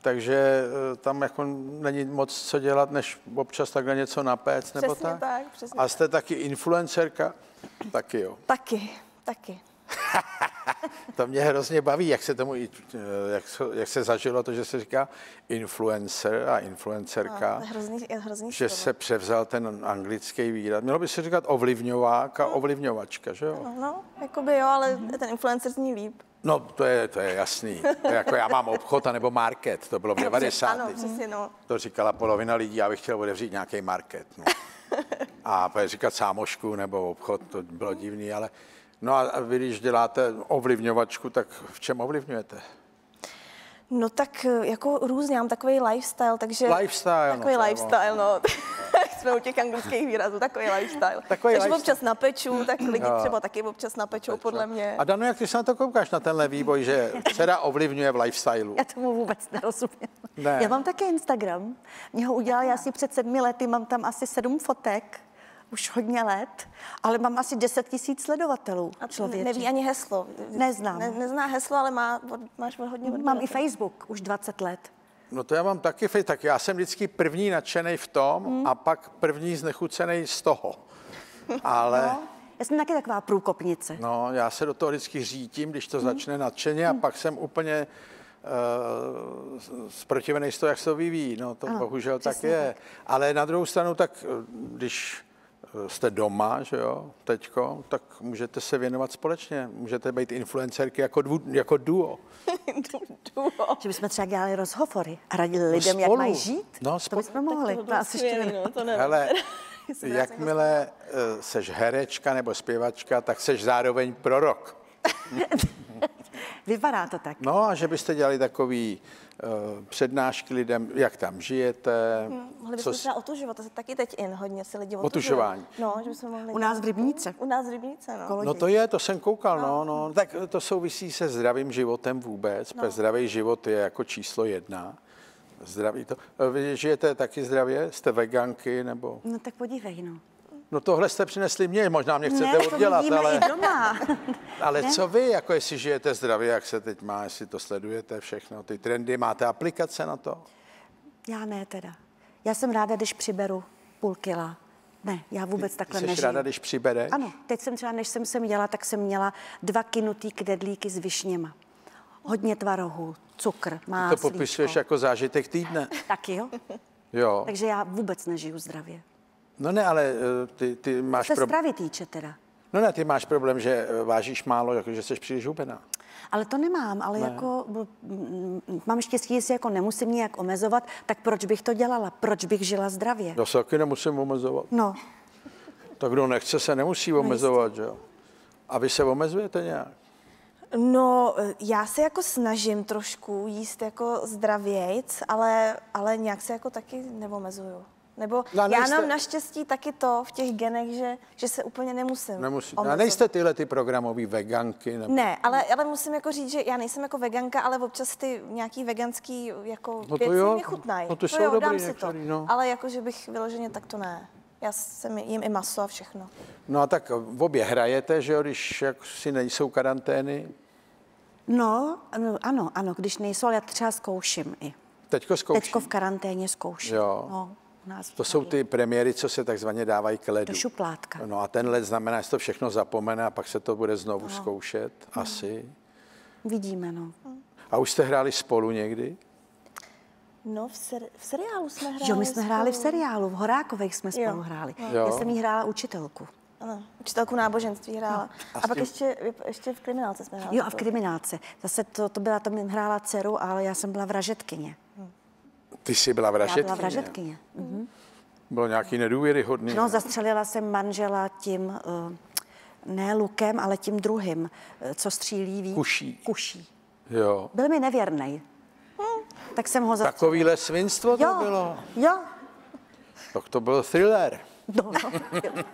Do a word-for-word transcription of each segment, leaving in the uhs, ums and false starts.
takže tam jako není moc co dělat, než občas takhle něco napéct, nebo přesně tak? tak přesně A jste taky influencerka? Taky jo. Taky, taky. To mě hrozně baví, jak se tomu, jak, jak se zažilo to, že se říká influencer a influencerka, no, hrozný, hrozný že slovo. se převzal ten anglický výraz. Mělo by se říkat ovlivňovák a ovlivňovačka, že jo? No, no, jakoby jo, ale ten influencer zní líp. No, to je, to je jasný. To je jako já mám obchod anebo market, to bylo v devadesátých. Ano, přesně, no. To říkala polovina lidí, já bych chtěl otevřít nějaký market. No. A říkat sámošku nebo obchod, to bylo divný, ale no a vy, když děláte ovlivňovačku, tak v čem ovlivňujete? No tak jako různě, já mám takový lifestyle, takže... Lifestyle, Takový no, lifestyle, no. Jsme u těch anglických výrazů, takový lifestyle. Takový takže lifestyle. občas napeču, tak lidi Jo. třeba taky občas napečou, podle mě. A Dano, jak ty se na to koukáš, na tenhle vývoj, že dcera ovlivňuje v lifestylu? Já tomu vůbec nerozumím. Ne. Já mám také Instagram. Mě ho udělali asi před sedmi lety, mám tam asi sedm fotek, už hodně let, ale mám asi deset tisíc sledovatelů. A Člověče. neví ani heslo. Neznám. Ne, nezná heslo, ale má, máš hodně Mám i odběratelů. Facebook, už dvacet let. No to já mám taky, tak já jsem vždycky první nadšenej v tom hmm. a pak první znechucenej z toho. Ale... No, já jsem taky taková průkopnice. No, já se do toho vždycky řítím, když to začne nadšeně a pak jsem úplně uh, zprotivený z toho, jak se to vyvíjí. No, to ano, bohužel tak je. Tak. Ale na druhou stranu, tak když jste doma, že jo, teďko, tak můžete se věnovat společně. Můžete být influencerky jako, dvů, jako duo. Duo. Že bychom třeba dělali rozhovory a radili lidem, spolu. jak mají žít. No, to spolu. bychom mohli. To To asi ještě skvělý, ne- no, to nevím. Hele, Jsem jakmile uh, seš herečka nebo zpěvačka, tak seš zároveň prorok. Vypadá to tak. No a že byste dělali takový uh, přednášky lidem, jak tam žijete. Hmm, mohli co bychom s- třeba otužovat, to se taky teď in, hodně si lidi Otužování. otužují. No, že bychom mohli... U nás v Rybníce. U nás v Rybníce, no. Kolo- No to je, to jsem koukal, no, no. Tak to souvisí se zdravým životem vůbec, no. Zdravý život je jako číslo jedna. Zdraví to. Vy žijete taky zdravě? Jste veganky nebo? No tak podívej, no. No tohle jste přinesli mě, možná mě chcete ne, to oddělat, vidíme ale, i doma. ale Ne? co vy, jako jestli žijete zdravě, jak se teď má, jestli to sledujete všechno, ty trendy, máte aplikace na to? Já ne teda. Já jsem ráda, když přiberu půl kila. Ne, já vůbec Ty takhle jsi nežiju. ráda, když přibereš? Ano, teď jsem třeba, než jsem sem jela, tak jsem měla dva kynutý knedlíky s višněma. Hodně tvarohů, cukr, To máslíčko. popisuješ jako zážitek týdne. Taky jo. Jo. Takže já vůbec nežiju zdravě. No ne, ale eh, ty, ty máš Se problém. stravy týče teda. No ne, ty máš problém, že eh, vážíš málo, jako že jsi příliš hubená. Ale to nemám, ale Ne. jako mm, mám štěstí, jestli jako nemusím nějak omezovat, tak proč bych to dělala? Proč bych žila zdravě? Já se taky nemusím omezovat. No, Tak kdo nechce, se nemusí omezovat, že jo? A vy se omezujete nějak? No, já se jako snažím trošku jíst jako zdravějc, ale, ale nějak se jako taky neomezuju. Nebo No a já nejste- mám naštěstí taky to v těch genech, že, že se úplně nemusím Nemusíte. A omezovat. nejste tyhle ty programový veganky? Nebo... Ne, ale, ale musím jako říct, že já nejsem jako veganka, ale občas ty nějaký veganský jako No to věci jo. mě chutnají. No to jsou jo, dobrý dám si to. některý, no. Ale jako, že bych vyloženě tak to ne. Já jsem jím i maso a všechno. No a tak v obě hrajete, že jo, když jak si nejsou karantény? no, ano, ano, ano, když nejsou, ale já třeba zkouším i. Teďko zkouší. Teďko v karanténě zkouším. Jo. No, u nás To jsou ty premiéry, co se takzvaně dávají k ledu. Do šupládka. No a ten led znamená, že to všechno zapomene a pak se to bude znovu no. zkoušet, asi. Vidíme, no. A už jste hráli spolu někdy? No, v, seri- v seriálu jsme hráli. Jo, my jsme hráli v spolu. seriálu, v Horákových jsme Jo. spolu hráli. Jo. Já jsem jí hrála učitelku. Ano, učitelku náboženství hrála. A A, s pak tím- ještě, ještě v kriminálce jsme hráli. Jo, a v kriminálce. Zase to, to byla, to mi hrála dceru, ale já jsem byla vražetkyně. Ty jsi byla Já vražetkyně. byla vražetkyně. Mhm. Bylo nějaký nedůvěryhodný. No, zastřelila jsem manžela tím, uh, ne lukem, ale tím druhým, uh, co střílí víc. Kuší. Kuší. Jo. Byl mi nevěrnej. Tak jsem ho zastřelila. Takovýhle svinstvo to Jo, bylo. jo. Tak to byl thriller. No, no.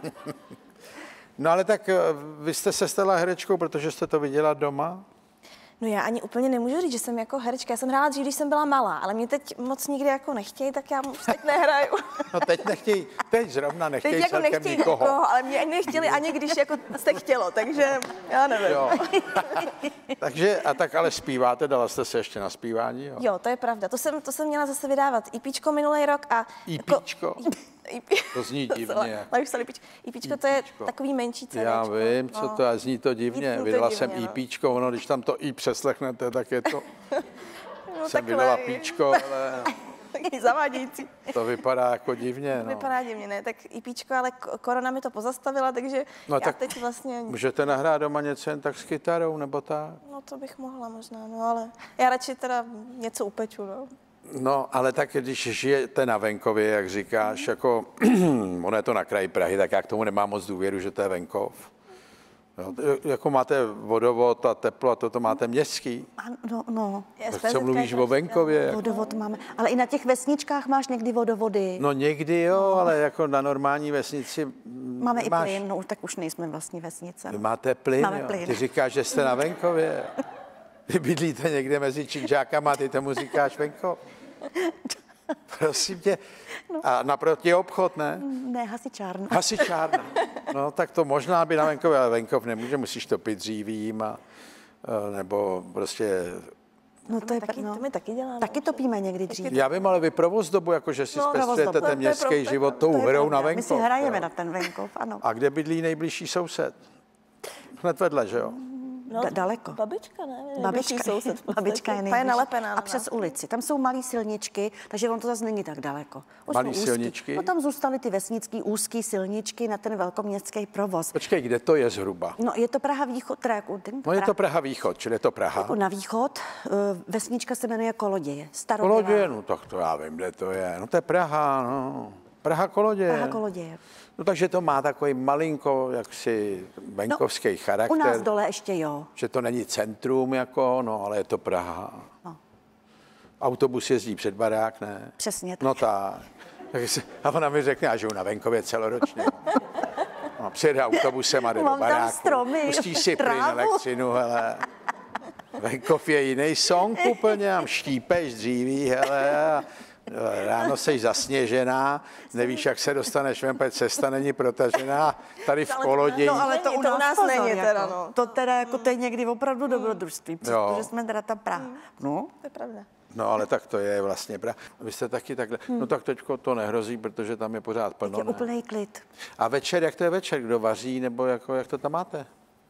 No ale tak eh, vy jste se stala herečkou, protože jste to viděla doma? No já ani úplně nemůžu říct, že jsem jako herečka. Já jsem hrála dřív, když jsem byla malá, ale mě teď moc nikdy jako nechtějí, tak já už teď nehraju. No teď nechtějí, teď zrovna nechtějí Teď jako celkem nechtějí nikoho. nikoho, ale mě ani nechtěli ani když jako se chtělo, takže já nevím. Jo. Takže, a tak ale zpíváte, dala jste se ještě na zpívání, jo? Jo, to je pravda. To jsem, to jsem měla zase vydávat IPčko minulý rok a... IPčko? Jako, To zní divně. IPčko to je IPčko. takový menší C D. Já vím, co to je, zní to divně. Zní to Vydala divně, jsem no. IPčko, ono, když tam to I přeslechnete, tak je to... No, jsem vydala píčko, ale Taky zavádějící. to vypadá jako divně, no. Vypadá divně, ne? Tak IPčko, ale k- korona mi to pozastavila, takže No já tak teď vlastně... můžete nahrát doma něco jen tak s kytarou, nebo tak? No to bych mohla možná, no ale já radši teda něco upeču, no. No, ale tak když žijete na venkově, jak říkáš, jako ono je to na kraji Prahy, tak já k tomu nemám moc důvěru, že to je venkov. Jo, to- jako máte vodovod a teplo a toto máte městský. Ano, no, no. Tak co mluvíš o venkově? Jako? Vodovod máme. Ale i na těch vesničkách máš někdy vodovody. No někdy jo, ale jako na normální vesnici Máme nemáš, i plyn, no už tak už nejsme vlastně vesnice. Vy máte plyn, Máme jo. plyn. Ty říkáš, že jste na venkově. Vy bydlíte někde mezi Činžákama, ty tomu říkáš venkov. Prosím tě. A naproti je obchod, ne? Ne, hasičárna. Hasičárna. No tak to možná by na venkově, ale venkov nemůže, musíš topit dřívím a e, nebo prostě... No to je Taky, no. to my taky děláme. Taky topíme někdy dřív. Já vím, ale vy provoz dobu, jakože si No, zpestřujete provoz dobu. ten To je městský pravda, život to tou To je hrou na pravda. My si venkov. hrajeme jo. na ten venkov, ano. A kde bydlí nejbližší soused? Hned vedle, že jo? No, Da- daleko. Babička, ne? Nejbližší Babička, soused v podstatě. babička je Ta je nejbližší. nalepená A na přes nás. ulici. Tam jsou malé silničky, takže on to zase není tak daleko. Už Malý jsou úzký. silničky? No tam zůstaly ty vesnický úzký silničky na ten velkoměstský provoz. Počkej, kde to je zhruba? No je to Praha východ, teda jako, No je to Praha východ, čili je to Praha. jako na východ. eh, Vesnička se jmenuje Koloděje. Staromělá. Koloděje, no tak to já vím, kde to je. No to je Praha, no. Praha Koloděje. Praha Koloděje. No takže to má takový malinko, jaksi venkovský charakter. U nás dole ještě jo. Že to není centrum, jako, no, ale je to Praha. No. Autobus jezdí před barák, ne? Přesně tak. No tak. Tak se- A ona mi řekne, já žiju na venkově celoročně. No, přijede autobusem a jde Mám do tam baráku. stromy, Pustí si plyn, trávu. elektřinu, hele. Venkov je jiný song úplně, tam štípeš dříví, hele. A ráno seš zasněžená, nevíš, jak se dostaneš ven, protože cesta není protažená. Tady v Koloději. No ale to Není, u to u nás, nás pozor, není jako. teda, no. To teda jako to je někdy opravdu dobrodružství, Jo. protože jsme teda ta Praha. No, To je pravda. No ale tak to je vlastně pravda. Vy jste taky takhle, no tak teďko to nehrozí, protože tam je pořád plno, je ne? úplný klid. A večer, jak to je večer, kdo vaří, nebo jako, jak to tam máte?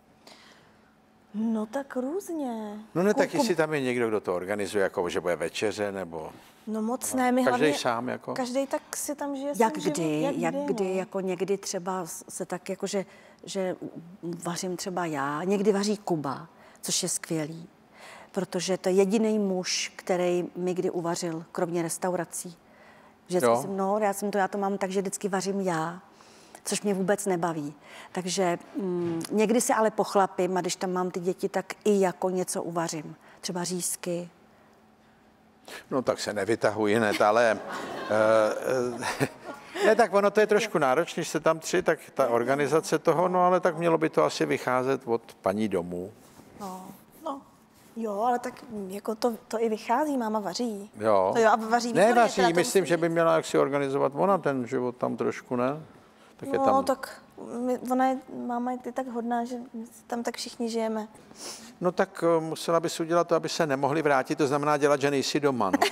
No tak různě. No ne, tak jestli tam je někdo, kdo to organizuje, jako že bude večeře, nebo... No moc ne, my Každý hlavně... sám, jako? Každý tak si tam žije Jak svůj kdy, život, jak kdy, no. jako někdy třeba se tak jako, že, že vařím třeba já, někdy vaří Kuba, což je skvělý, protože to je jediný muž, který mi kdy uvařil, kromě restaurací. Vždycky Jo. jsem, no, já jsem to, já to mám tak, že vždycky vařím já, což mě vůbec nebaví. Takže mm, někdy se ale pochlapím a když tam mám ty děti, tak i jako něco uvařím. Třeba řízky. No tak se nevytahuji, ne, ale... Uh, uh, ne, tak ono to je trošku náročné, když jste tam tři, tak ta organizace toho, no ale tak mělo by to asi vycházet od paní domů. No, no. Jo, ale tak jako to, to i vychází, máma vaří. Jo. To jo, a vaří Ne, výborně, vaří, teda to myslím, musí že říct. by měla jaksi organizovat ona ten život tam trošku, ne? Tak je No, tam... tak my, ona je, máma je tak hodná, že my tam tak všichni žijeme. No tak eh, musela bys udělat to, aby se nemohli vrátit, to znamená dělat, že nejsi doma. No.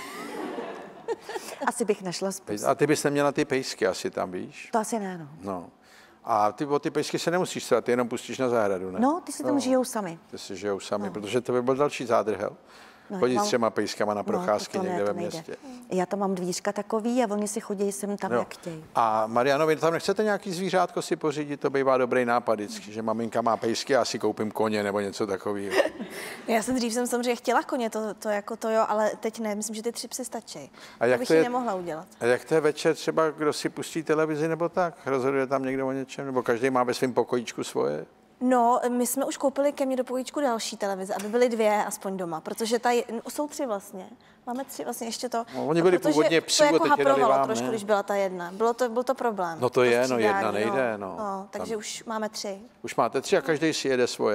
Asi bych našla způsob. A ty bys neměla ty pejsky asi tam, víš? To asi ne, no. No. A ty o ty pejsky se nemusíš starat, ty jenom pustíš na zahradu, ne? No, ty si tam žijou sami. Ty si žijou sami, protože to by byl další zádrhel. No, Chodit mám- s třema pejskama na procházky no, to, to někde ne, ve to nejde. městě. Já tam mám dvířka takový a oni si chodí sem tam, Jo. jak chtějí. A Mariano, vy tam nechcete nějaký zvířátko si pořídit? To bývá dobrý nápad vždycky, že maminka má pejsky a já si koupím koně nebo něco takového. Já jsem dřív jsem samozřejmě chtěla koně, to, to jako to jo, ale teď ne, myslím, že ty tři psy stačí. A jak to bych to ji je- nemohla udělat. A jak to je večer třeba, kdo si pustí televizi nebo tak? Rozhoduje tam někdo o něčem? Nebo každý má ve svém pokojíčku svoje? No, my jsme už koupili ke mně do pokojíčku další televize, aby byly dvě aspoň doma, protože tady no, jsou tři vlastně. Máme tři vlastně ještě to. No, oni byli protože původně psů, to a jako teď je dali haprovalo vám, trošku, ne? když byla ta jedna. Bylo to, byl to problém. No to je, no, střídání, jedna nejde, no. no takže Tam- už máme tři. Už máte tři a každý si jede svoje, jo.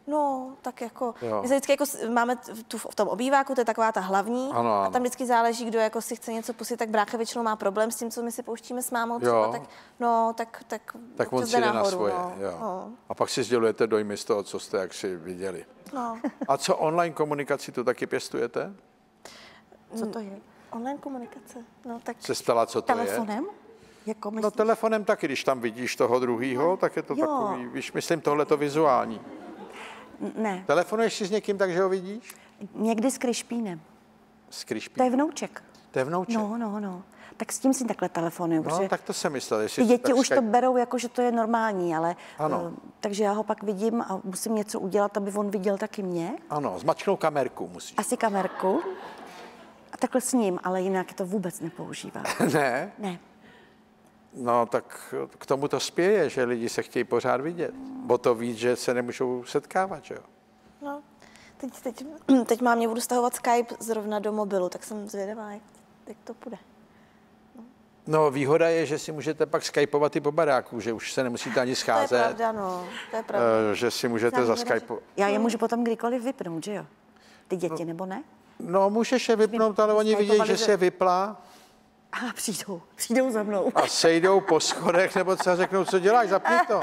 No, tak jako, Jo. my se vždycky jako s- máme t- tu v tom obýváku, to je taková ta hlavní, Ano, a ano. tam vždycky záleží, kdo jako si chce něco pustit, tak brácha většinou má problém s tím, co my si pouštíme s mámou třeba, Jo. tak no, tak, tak, Tak on občas si jde na nahoru, svoje. no. Jo. No. A pak si sdělujete dojmy z toho, co jste jak si viděli. No. A co online komunikaci, to taky pěstujete? Co to je? Online komunikace, no tak Se ptala, co to je? Telefonem? Jako No myslíš? telefonem taky, když tam vidíš toho druhýho, tak je to Jo. takový, víš, myslím tohleto vizuální. Ne, Telefonuješ si s někým tak, že ho vidíš? někdy s Kryšpínem. S Kryšpí. To je vnouček. To je vnouček. No, no, no. Tak s tím si takhle telefonuju, No, protože tak to jsem myslel. Jestli ty si děti tak už to Skype- berou jako, že to je normální, ale Ano. eh, takže já ho pak vidím a musím něco udělat, aby on viděl taky mě. Ano, zmačknou kamerku musíš. Asi kamerku. A takhle s ním, ale jinak to vůbec nepoužívá. Ne? Ne. No tak k tomu to spěje, že lidi se chtějí pořád vidět. Bo to víc, že se nemůžou setkávat, že jo? no. Teď, teď, teď mám, mě budu stahovat Skype zrovna do mobilu, tak jsem zvědavá, jak, jak to půjde. No výhoda je, že si můžete pak skypovat i po baráku, že už se nemusíte ani To je scházet. pravda, no, to je pravda. eh, Že si můžete Znám za výhoda, že- Skype. Já je můžu potom kdykoliv vypnout, že jo? Ty děti, nebo ne? No můžeš je vypnout, ale oni vidějí, že se vypla A přijdou, přijdou za mnou. a sejdou po schodech, nebo třeba řeknou, co děláš, zapni to.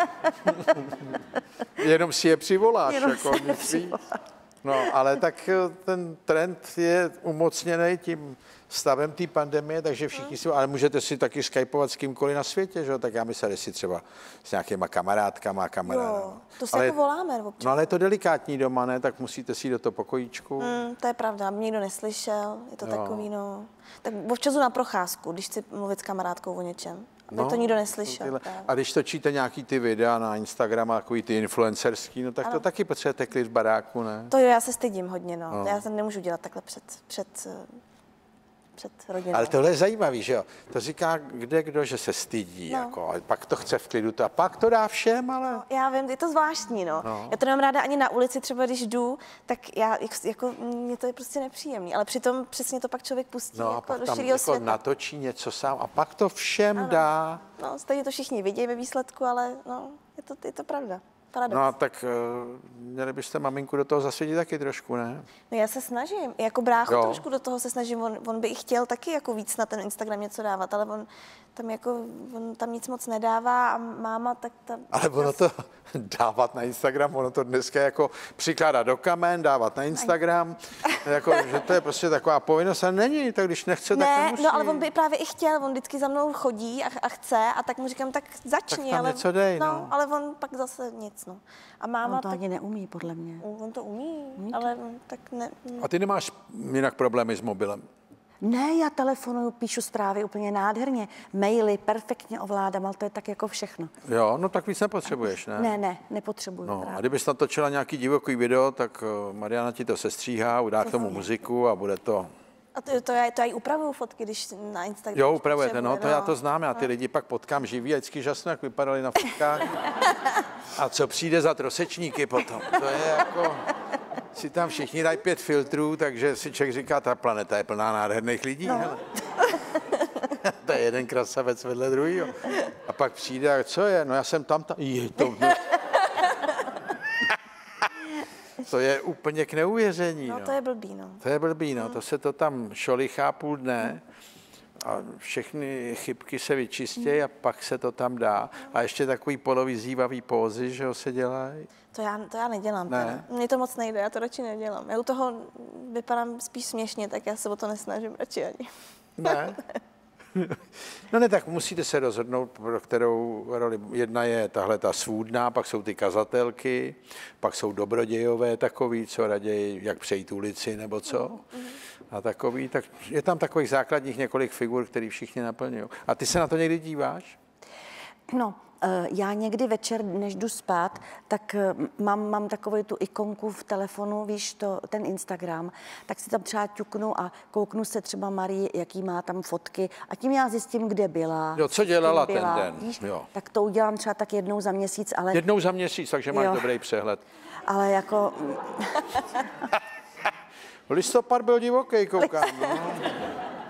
Jenom si je přivoláš, Jenom jako si je nic víc. No, ale tak eh, ten trend je umocněný tím stavem té pandemie, takže všichni si, ale můžete si taky skypovat s kýmkoliv na světě, že jo? Tak já myslel, jestli třeba s nějakýma kamarádkama a kamarádama. Jo, to se jako voláme občas. No ale je to delikátní doma, ne? Tak musíte si jít do toho pokojíčku. Mm, to je pravda, mě nikdo neslyšel, je to takový, no. Tak občas jdu na procházku, když chci mluvit s kamarádkou o něčem. Aby to nikdo neslyšel. tyhle- právě. A když točíte nějaký ty videa na Instagram, a takový ty influencerský, no tak to taky potřebujete klid v baráku, ne? To jo, já se stydím hodně, no. Já se nemůžu dělat takhle před, před, eh, před rodinou. Ale tohle je zajímavý, že jo? To říká kde kdo, že se stydí, No. jako, ale pak to chce v klidu, to a pak to dá všem, ale... Já vím, je to zvláštní, no. No. Já to nemám ráda ani na ulici, třeba když jdu, tak já, jako, mě to je prostě nepříjemný, ale přitom přesně to pak člověk pustí No a jako pak do tam širého jako světa. natočí něco sám a pak to všem dá. No, stejně to všichni vidějí ve výsledku, ale no, je to, je to pravda. Paradox. No a tak uh, měli byste maminku do toho zasvětit taky trošku, ne? No já se snažím, jako brácho Jo. trošku do toho se snažím, on, on by i chtěl taky jako víc na ten Instagram něco dávat, ale on tam jako, on tam nic moc nedává a máma tak ta... Ale ono to dávat na Instagram, ono to dneska jako přikládat do kamen, dávat na Instagram, jako, že to je prostě taková povinnost a není, tak když nechce, tak Ne, nemusí. no ale on by právě i chtěl, on vždycky za mnou chodí a, a chce a tak mu říkám, tak začni, Tak tam ale, něco dej, no. ale on pak zase nic, no. A máma, On to tak, ani neumí, podle mě. on to umí, ale on tak ne, A ty nemáš jinak problémy s mobilem? Ne, já telefonuju, píšu zprávy úplně nádherně. Maily perfektně ovládám, ale to je tak jako všechno. Jo, no tak víc nepotřebuješ, ne? Ne, ne, nepotřebuju. No, a právě. kdybys natočila nějaký divoký video, tak eh, Mariana ti to sestříhá, udá k tomu muziku a bude to... a to, to, já, to já i upravuju fotky, když na Instagramu. Jo, když upravujete, no, to potřebuje, já to znám, já ty lidi pak potkám živý a vždycky žasnu, jak vypadali na fotkách. A co přijde za trosečníky potom? To je jako... Si tam všichni dají pět filtrů, takže si člověk říká, ta planeta je plná nádherných lidí. No. Hele. To je jeden krasavec vedle druhýho. A pak přijde, a co je? No já jsem tam, tam. Je to... To je úplně k neuvěření. No, No. to je blbý, no. To je blbý, no. To se to tam šolichá půl dne a všechny chybky se vyčistějí a pak se to tam dá. A ještě takový polovyzývavý pózy, že ho se dělají. To já, to já nedělám. Ne. Ne. Mně to moc nejde, já to radši nedělám. Já u toho vypadám spíš směšně, tak já se o to nesnažím radši ani. Ne? No ne, tak musíte se rozhodnout, pro kterou roli. Jedna je tahle ta svůdná, pak jsou ty kazatelky, pak jsou dobrodějové takový, co raději, jak přejít ulici nebo co. A takový, tak je tam takových základních několik figur, který všichni naplňují. A ty se na to někdy díváš? No, eh, já někdy večer, než jdu spát, tak eh, mám, mám takovou tu ikonku v telefonu, víš, to, ten Instagram, tak si tam třeba ťuknu a kouknu se třeba Marii, jaký má tam fotky a tím já zjistím, kde byla. Jo, co s kým dělala ten byla, den, Víš? jo. Tak to udělám třeba tak jednou za měsíc, ale, Jednou za měsíc, takže máš Jo. dobrý přehled. ale jako, Listopad byl divoký, koukám. No.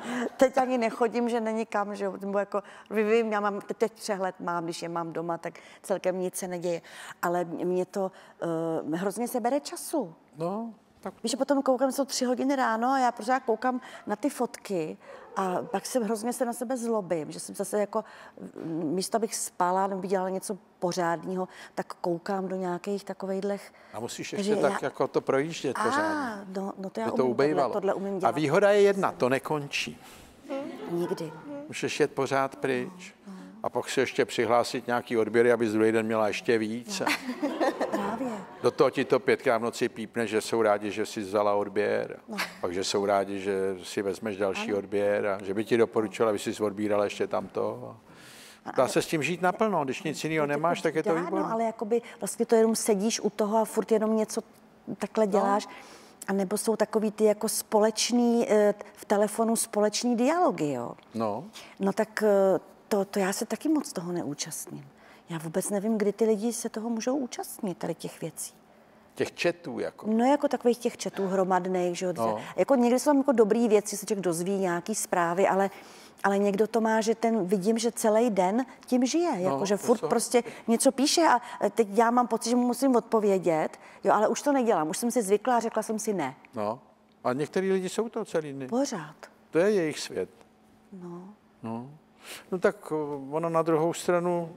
teď ani nechodím, že není kam, že jo, nebo jako, vím, já mám, teď přehled mám, když je mám doma, tak celkem nic se neděje, ale mě to uh, hrozně se bere času. No, tak... Víš, že potom koukám, jsou tři hodiny ráno a já pořád koukám na ty fotky a pak se hrozně se na sebe zlobím, že jsem zase jako, místo abych spala nebo dělala něco pořádného, tak koukám do nějakých takovejhlech. A musíš ještě tak já... jako to projíždět pořádně. A, no, no to já to umím, ubejvalo. Tohle, tohle umím dělat. A výhoda je jedna, to nekončí. Nikdy. Můžeš jet pořád pryč. A pak se ještě přihlásit nějaký odběry, aby z druhý den měla ještě víc. No. Právě. Do toho ti to pětkrát v noci pípne, že jsou rádi, že jsi vzala odběr. No. Pak, že jsou rádi, že si vezmeš další ano. odběr a že by ti doporučila, aby jsi odbírala ještě tamto. Dá se s tím žít naplno, když nic jiného nemáš, tak je to výborné. No, ale jakoby vlastně to jenom sedíš u toho a furt jenom něco takhle děláš. No. A nebo jsou takový ty jako společný, v telefonu společný dialogy, jo? No. No tak to, to já se taky moc toho neúčastním. Já vůbec nevím, kdy ty lidi se toho můžou účastnit, tady těch věcí. Těch četů jako? No jako takových těch četů hromadných, že jo. No. Jako někdy jsou tam jako dobrý věci, se člověk dozví nějaký zprávy, ale, ale někdo to má, že ten, vidím, že celý den tím žije. No, jako, že furt jsou... prostě něco píše a teď já mám pocit, že mu musím odpovědět, jo, ale už to nedělám, už jsem si zvykla a řekla jsem si ne. No, a některý lidi jsou to celý dny. Pořád. To je jejich svět. No. No, no tak ono na druhou stranu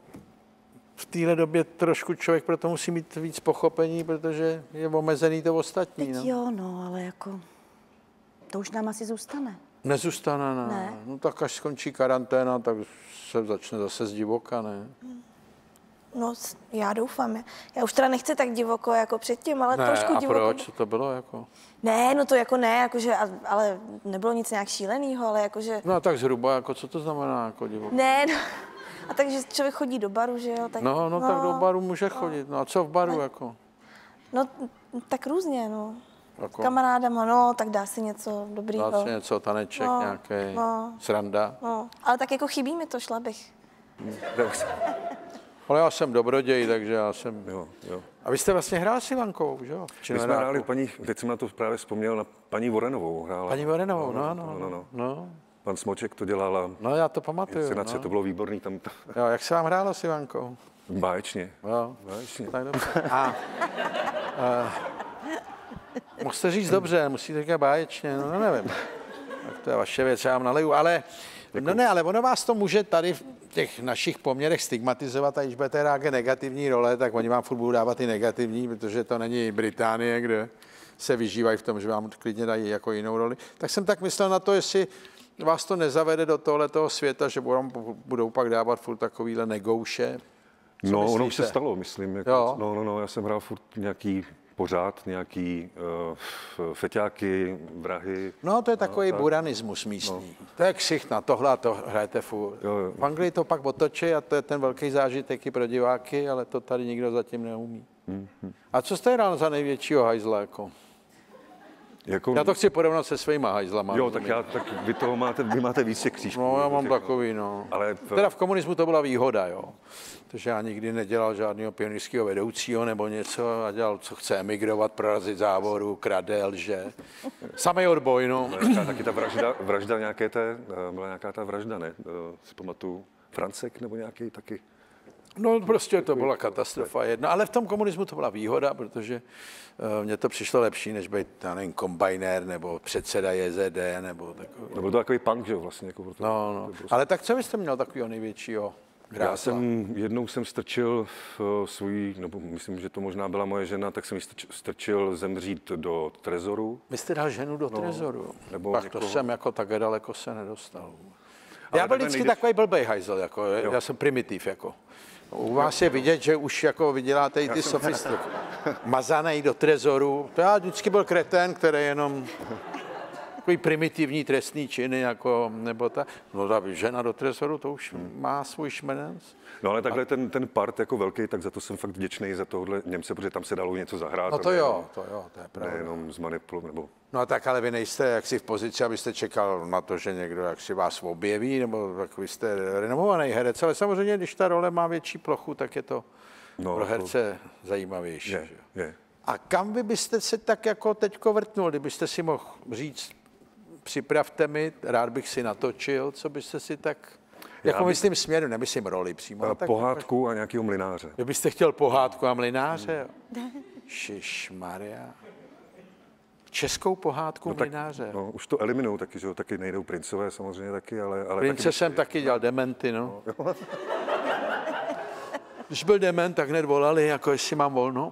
v téhle době trošku člověk proto musí mít víc pochopení, protože je omezený to ostatní. Teď no. Jo, no, ale jako to už nám asi zůstane. Nezůstane, ne. ne. No tak až skončí karanténa, tak se začne zase z divoka, ne? No, já doufám. Já už teda nechci tak divoko jako předtím, ale ne, trošku a divoko. proč? Co to bylo jako? Ne, no to jako ne, jakože, ale nebylo nic nějak šílenýho, ale jakože... No a tak zhruba, jako co to znamená jako divoko? Ne, no. A takže člověk chodí do baru, že jo? Tak, no, no, no, tak do baru může chodit. No a co v baru ale, jako? No, tak různě, no. Jako? S kamarádama, no, tak dá si něco dobrýho. Dá si něco, taneček no, nějaký, no, sranda. No, ale tak jako chybí mi to, šla bych. Hmm, ale já jsem dobroděj, takže já jsem... Jo, jo. A vy jste vlastně hrál s Ivankou, že jo? My jsme hráli paní, teď jsem na to právě vzpomněl, na paní Vorenovou hrála. Paní Vorenovou, no, no, no. no, no, no. no. Pan Smoček to dělala. No, já to pamatuju. Inscenace, no. To bylo výborný tam. Jo, jak se vám hrálo s Ivankou? Báječně. Jo, Báječně. Tak dobře. A, a musíte říct dobře, musíte říkat báječně, no, no nevím. Tak to je vaše věc, já vám naleju, ale no ne, ale ono vás to může tady v těch našich poměrech stigmatizovat a když budete hrát negativní role, tak oni vám furt budou dávat i negativní, protože to není Británie, kde se vyžívají v tom, že vám klidně dají jako jinou roli. Tak jsem tak myslel na to, jestli vás to nezavede do tohletoho světa, že budou, budou pak dávat furt takovýhle negouše. Co no, myslíte? ono už se stalo, myslím. Jako, no, no, no, já jsem hrál furt nějaký pořád, nějaký uh, feťáky, vrahy. No, to je takový buranismus místní. No. To je ksicht na tohle a to hrajete furt. Jo, jo. V Anglii to pak otočí a to je ten velký zážitek i pro diváky, ale to tady nikdo zatím neumí. Mm-hmm. A co jste hrál za největšího hajzla? Jako? Jako... Já to chci porovnat se svýma hajzlama. Jo, tak, já, tak vy toho máte, vy máte víc těch křížků. No, já mám těch, takový, no. Ale v... Teda v komunismu to byla výhoda, jo. Protože já nikdy nedělal žádného pionýrského vedoucího nebo něco a dělal, co chce emigrovat, prorazit závodu, krade, lže. Samej odboj, no. no taky ta vražda, vražda nějaké té, byla nějaká ta vražda, ne? Si pamatuju, Francek nebo nějaký taky. No prostě to byla katastrofa jedna, ale v tom komunismu to byla výhoda, protože uh, mně to přišlo lepší, než být, já nevím, kombajnér nebo předseda J Z D nebo takový. No byl to takový punk, že jo, vlastně. Jako proto, no, no. Prostě... Ale tak co byste měl takového největšího grásla? Já jsem, jednou jsem strčil v svůj, nebo myslím, že to možná byla moje žena, tak jsem ji strčil zemřít do trezoru. Vy jste dal ženu do no, trezoru? Nebo pak někoho... to jsem jako tak daleko se nedostal. Ale já byl vždycky nejdeš... takový blbej hajzel, jako, já jsem primitiv, jako. U vás je vidět, že už jako vyděláte i ty sofistiky. Mazanej do trezoru. To já vždycky byl kretén, který jenom takový primitivní trestný činy, jako, nebo ta, no ta žena do trezoru, to už má svůj šmenec. No ale takhle a... ten, ten part jako velký, tak za to jsem fakt vděčný za tohle Němce, protože tam se dalo něco zahrát. No to jo, to jo, to je pravda. Nejenom zmanipulovat, nebo... No tak ale vy nejste jaksi v pozici, abyste čekal na to, že někdo jaksi vás objeví, nebo tak vy jste renomovaný herec, ale samozřejmě, když ta role má větší plochu, tak je to no, pro herce to... zajímavější. Je, je. A kam vy byste se tak jako teďko vrtnul, kdybyste si mohl říct, připravte mi, rád bych si natočil, co byste si tak, jako bych- myslím směru, nemyslím roli přímo. ale A tak, pohádku a nějakého mlynáře. Vy byste chtěl pohádku a mlynáře, jo? Šišmarja. Českou pohádku No tak, mlynáře. no, už to eliminují taky, že jo, taky nejdou princové samozřejmě taky, ale... ale Prince taky, jsem taky dělal dementy, no. Když byl dement, tak hned volali, jako jestli mám volno.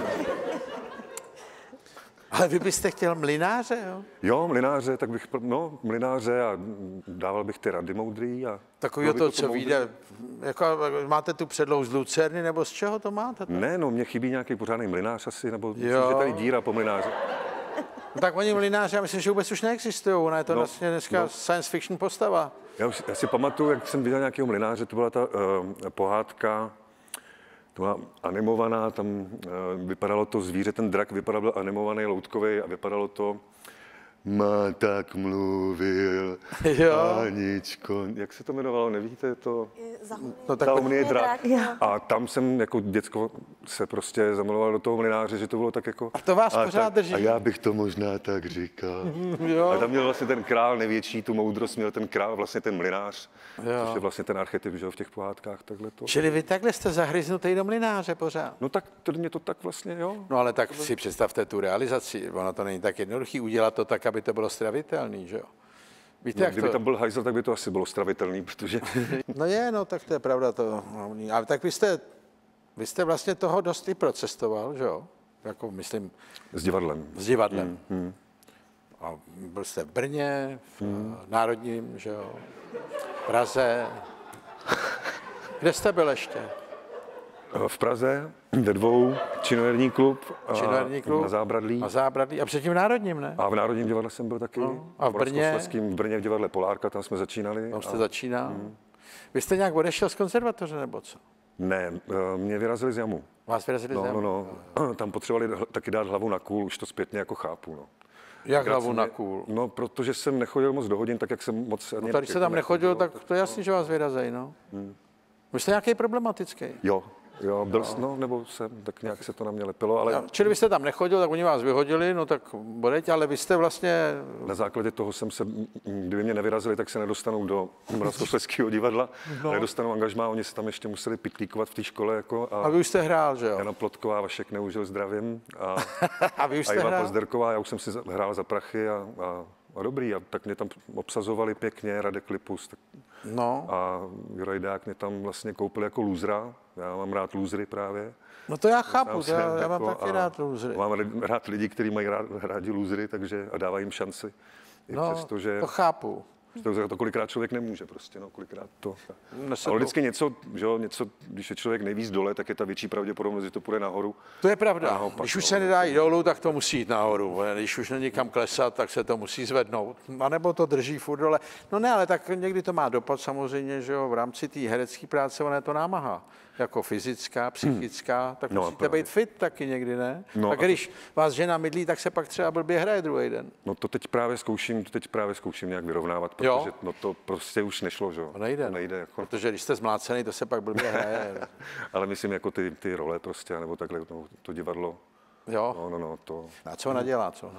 Ale vy byste chtěl mlynáře, jo? Jo, mlynáře, tak bych, no, mlynáře a dával bych ty rady moudrý a... Takovýho bylo to, by co moudrý. vyjde, jako, máte tu předlohu z Lucerny, nebo z čeho to máte? Ne, no, mně chybí nějaký pořádný mlynář asi, nebo myslím, Jo. že tady díra po mlynáři. No, tak oni mlynáři, já myslím, že vůbec už neexistují, ona je to No, vlastně dneska no. science fiction postava. Já, už, já si pamatuju, jak jsem viděl nějakého mlynáře, to byla ta uh, pohádka, to byla animovaná, tam uh, vypadalo to zvíře, ten drak vypadal, byl animovaný, loutkový a vypadalo to, má tak mluvil, Jo. Aničko, jak se to jmenovalo, nevíte to? No, tak Taumný drak. Jo. A tam jsem jako děcko se prostě zamiloval do toho mlynáře, že to bylo tak jako... A to vás a pořád tak, drží. A já bych to možná tak říkal. Jo. A tam měl vlastně ten král největší, tu moudrost měl ten král, vlastně ten mlynář, Jo. což je vlastně ten archetyp, že jo, v těch pohádkách, takhle to. Čili vy takhle jste zahryznutý do mlynáře pořád. No tak to mě to tak vlastně, jo. No ale tak si představte tu realizaci, ono to není tak jednoduchý udělat to tak, aby to bylo stravitelný, že jo? Víte, No, jak kdyby to... tam byl hajzl, tak by to asi bylo stravitelný, protože No je, no tak to je pravda to. Ale tak vy jste, vy jste vlastně toho dost i procestoval, že jo? Jako myslím s divadlem. s divadlem. Hmm. A byl jste v Brně, v hmm. Národním, že jo? V Praze. Kde jste byl ještě? V Praze, ve dvou, činoherní klub, a Činoherní klub? na Zábradlí. Na Zábradlí. A předtím v Národním, ne? A v Národním divadle jsem byl taky. No, a v Brně? Moravskoslezském, v Brně v divadle Polárka, tam jsme začínali. Tam jste a... začínal. Hmm. Vy jste nějak odešel z konzervatoře, nebo co? Ne, eh, mě vyrazili z jamu. Vás vyrazili No, zem? no, no. Tam potřebovali hl- taky dát hlavu na kůl, už to zpětně jako chápu. No. Jak Akorát hlavu jsem na mě- kůl? No, protože jsem nechodil moc do hodin, tak jak jsem moc... No tady se tam nechodil, tak to je jasný, že vás vyrazej, no. Hmm. Vy jste nějaký problematický. Jo, jo, byl no. no, nebo jsem, tak nějak se to na mě lepilo, ale No, čili vy jste tam nechodil, tak oni vás vyhodili, no tak bodejte, ale vy jste vlastně... na základě toho jsem se, m, kdyby mě nevyrazili, tak se nedostanou do Moravskoslezského divadla, no. Nedostanou angažmá, oni se tam ještě museli pitlíkovat v té škole, jako A vy už jste hrál, že jo? Jana Plotková, Vašek Neužil zdravím a, A vy už a jste Iva hrál? Pazderková, já už jsem si za- hrál za prachy a, a, a dobrý, a tak mě tam obsazovali pěkně, Radek Lipus tak, No, a Juraj Dák mě tam vlastně koupil jako lůzra, já mám rád lůzry právě. no to já chápu, to Jsem já, já mám jako- taky a rád lůzry. Mám ri- rád lidi, kteří mají rád, rádi lůzry, takže a dávají jim šanci. I No, přesto, že to chápu. to, to kolikrát člověk nemůže prostě, no, kolikrát to. No, se Ale to- vždycky něco, že jo, něco, když je člověk nejvíc dole, tak je ta větší pravděpodobnost, že to půjde nahoru. To je pravda. Naopak, Když už no. se nedá jít dolů, tak to musí jít nahoru. Když už není kam klesat, tak se to musí zvednout. A nebo to drží furt dole. No ne, ale tak někdy to má dopad samozřejmě, že jo, v rámci té herecké práce, ona je to námaha. Jako fyzická, psychická, tak No, musíte právě. být fit taky někdy, ne? No, a a to- když vás žena mydlí, tak se pak třeba blbě hraje druhý den. No to teď právě zkouším, to teď právě zkouším nějak vyrovnávat, Jo? protože no to prostě už nešlo, že jo. To nejde. To nejde jako, Protože když jste zmlácený, to se pak blbě hraje. ale myslím jako ty, ty role prostě, nebo takhle, no, to divadlo, Jo? no, no, no, to... A co ona dělá, co?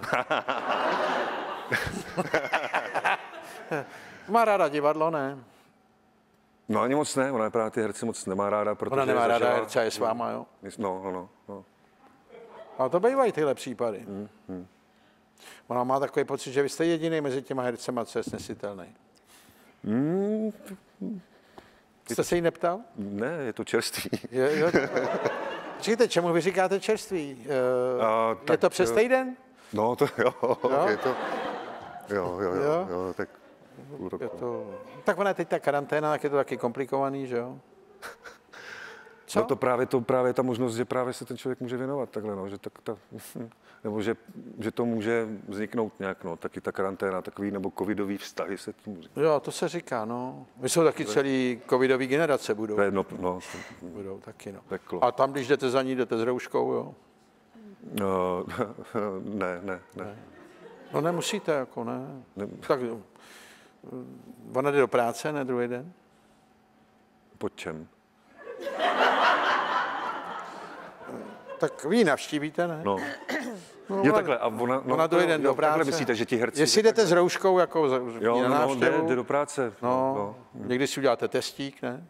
Má ráda divadlo, ne? No ani moc ne, ona právě ty herce moc nemá ráda, protože Ona nemá ráda zažila- herce a je s váma, jo? No, no, no, no. Ale to bývají tyhle případy. Hmm, hmm. Ona má takový pocit, že vy jste jediný mezi těma hercema, co je snesitelný. Mm, Jste se jí neptal? ne, je to čerstvý. Je, jo, Říkejte, čemu vy říkáte čerství? Uh, A, je tak, to přes eh, týden? No to jo, Jo? je to, jo, jo, jo, Jo? jo, tak půl roku. Je to... Tak ona je teď ta karanténa, tak je to taky komplikovaný, že jo? Co? No to právě, to právě ta možnost, že právě se ten člověk může věnovat takhle, no, že tak ta, nebo že, že to může vzniknout nějak, no, taky ta karanténa, takový, nebo covidový vztahy se tím říká. Jo, to se říká, no. My jsou taky celý covidový generace budou. To je, no, no, Budou taky, no. peklo. A tam, když jdete za ní, jdete s rouškou, jo? No, ne, ne, ne. No nemusíte, jako ne. ne. Tak eh, ona jde do práce, ne druhý den? Pod čem? Tak vy ji navštívíte, ne? No, No, jo, takhle. A ona, no, ona dojde jo, den do jo, práce. Takhle myslíte, že ti herci... Jestli jdete s rouškou jako za- Jo, na no, no, návštěvu, jde, jde do práce. no, no. někdy si uděláte testík, ne?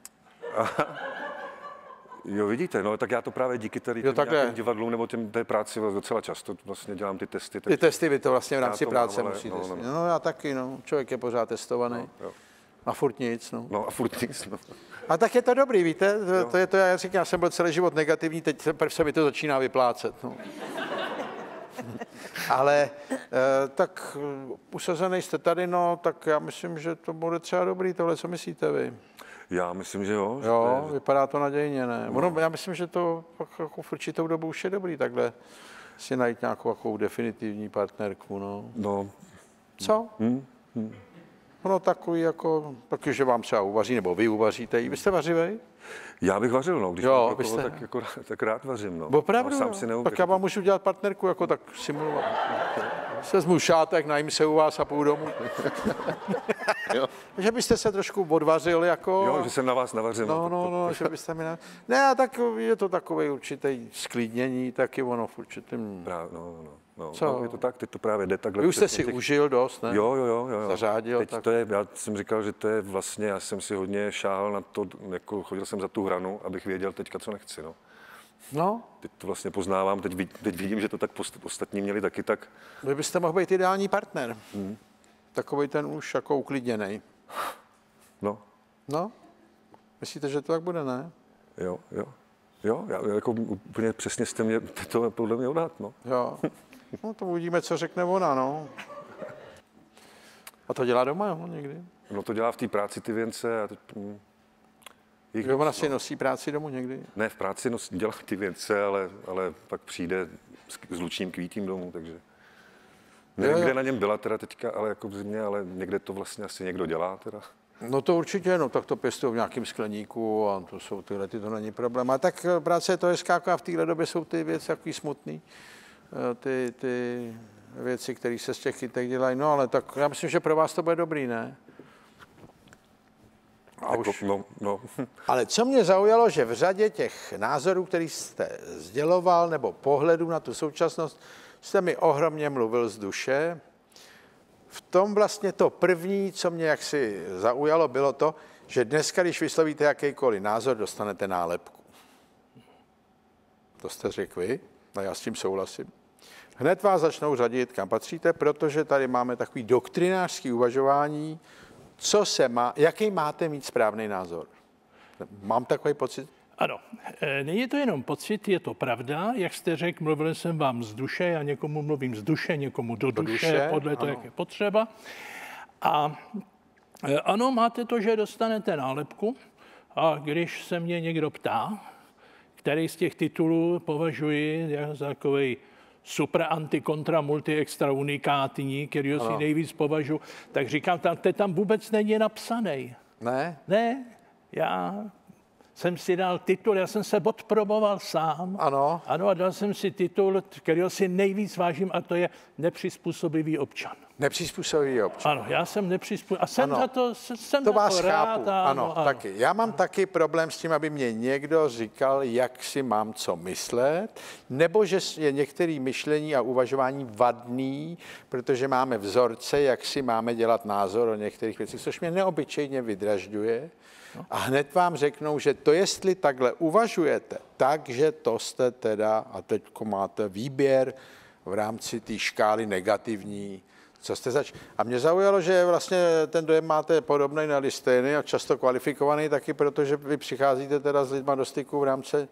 Jo, vidíte, no, tak já to právě díky tady Jo, takhle. nějakým divadlům nebo těm, té práci docela často vlastně dělám ty testy. Ty testy vy to vlastně v rámci to práce mám, ale- musíte. no, No, no, no. no já taky, no. Člověk je pořád testovaný. Jo. A furt nic, no. No a furt nic, no. A tak je to dobrý, víte? To, to je to, já říkám, já jsem byl celý život negativní, teď se, se mi to začíná vyplácet. No. Ale eh, tak eh, usazený jste tady, no, tak já myslím, že to bude třeba dobrý, tohle, co myslíte vy? Já myslím, že jo. Jo, že, vypadá to nadějně, ne? Ono, já myslím, že to pak jako v určitou dobu už je dobrý takhle si najít nějakou takovou definitivní partnerku, no. no, Co? hm, hm. No takový jako, taky, že vám třeba uvaří, nebo vy uvaříte. Vy jste vařivej? Já bych vařil, no, když Jo, mám pro vy koho, jste- tak, jako, tak rád vařím, no. Opravdu? No, sám jo. si neumím. Tak já vám můžu dělat partnerku, jako tak simulovat. Sezmu šátek, najím se u vás a půjdu domů. Jo. Že byste se trošku odvařil, jako... Jo, že jsem na vás navařil. No, to- no, to- no, že byste mi... Na... Ne, a tak je to takové určité sklidnění, taky ono v určitém... Právě, no, no, no. Co? No, je to tak, teď to právě jde takhle. Vy už jste přesně si těch- užil dost, ne? Jo, jo, jo, jo. jo. Zařádil, Teď tak- to je, já jsem říkal, že to je vlastně, já jsem si hodně šáhal na to, jako chodil jsem za tu hranu, abych věděl teďka, co nechci, no. No, Teď to vlastně poznávám, teď, vid- teď vidím, že to tak post, ostatní měli taky tak. vy byste mohl být ideální partner. Hmm. Takový ten už jako uklidněnej. No, No, myslíte, že to tak bude, ne? jo, jo. Jo, já, jako úplně přesně jste mě to podle mě odhad, no. Jo. No to uvidíme, co řekne ona, no. A to dělá doma, jo, někdy? No to dělá v té práci ty věnce a teď, hm, jich Jo, ona moc, si nosí práci domů někdy? ne, v práci nos, dělá ty věnce, ale, ale pak přijde s, s lučním kvítím domů, takže... Nevím, Jo, jo. kde na něm byla teda teďka, ale jako v zimě, ale někde to vlastně asi někdo dělá teda. No to určitě, no tak to pěstují v nějakém skleníku a to jsou tyhle, ty to není problém. A tak eh, práce je to hezká, a v téhle době jsou ty věci takový smutný, eh, ty, ty věci, které se z těch kytek dělají. No ale tak já myslím, že pro vás to bude dobrý, ne? A Jako, už. no, no. Ale co mě zaujalo, že v řadě těch názorů, který jste sděloval, nebo pohledů na tu současnost, jste mi ohromně mluvil z duše. V tom vlastně to první, co mě jaksi zaujalo, bylo to, že dneska, když vyslovíte jakýkoliv názor, dostanete nálepku. To jste řekl vy, a já s tím souhlasím. Hned vás začnou řadit, kam patříte, protože tady máme takový doktrinářský uvažování, co se má, jaký máte mít správný názor. Mám takový pocit? Ano, e, není to jenom pocit, je to pravda. Jak jste řekl, mluvil jsem vám z duše, já někomu mluvím z duše, někomu do, do duše, duše, podle toho, ano. jak je potřeba. A e, ano, máte to, že dostanete nálepku a když se mě někdo ptá, který z těch titulů považuji za takový super anti kontra multi extra unikátní, který si nejvíc považuji, tak říkám, tam, to tam vůbec není napsaný. Ne? Ne, já jsem si dal titul, já jsem se odproboval sám. Ano. Ano, a dal jsem si titul, kterého si nejvíc vážím, a to je nepřizpůsobivý občan. Nepřizpůsobivý občan. Ano, já jsem nepřizpůsobivý. A jsem Ano. za to, jsem To za vás to rád. chápu, ano, taky. Já mám taky problém s tím, aby mě někdo říkal, jak si mám co myslet, nebo že je některé myšlení a uvažování vadný, protože máme vzorce, jak si máme dělat názor o některých věcech, což mě neobyčejně vydražďuje. A hned vám řeknou, že to, jestli takhle uvažujete, takže to jste teda, a teď máte výběr v rámci té škály negativní, co jste zač... A mě zaujalo, že vlastně ten dojem máte podobný na stejný a často kvalifikovaný taky, protože vy přicházíte teda s lidma do styku v rámci uh,